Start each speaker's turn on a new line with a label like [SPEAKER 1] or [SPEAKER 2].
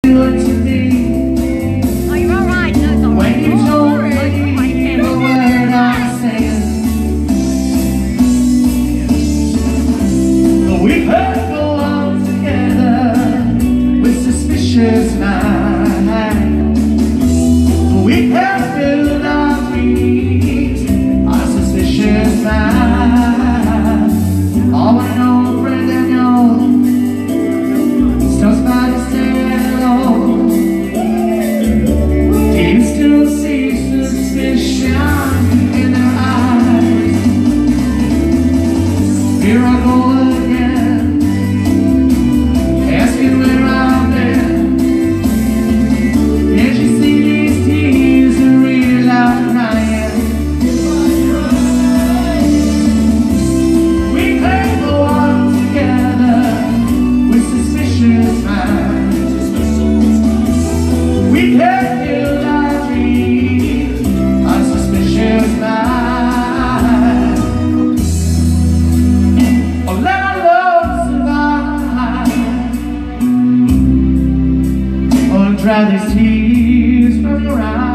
[SPEAKER 1] good to me.
[SPEAKER 2] Oh, you're all right. No, it's all right.
[SPEAKER 1] When you told me the word I said, we could go on together with suspicious minds. We could build our dreams on suspicious minds. All I know, friend, and know, stops by to say hello. Do you still see suspicion in their eyes? Here I go again, asking where I've been. Can't you see these tears are real out crying? We could go on together with suspicious minds. We could build our dreams on suspicious minds. Oh, let our love survive. Oh, dry these tears from your eyes.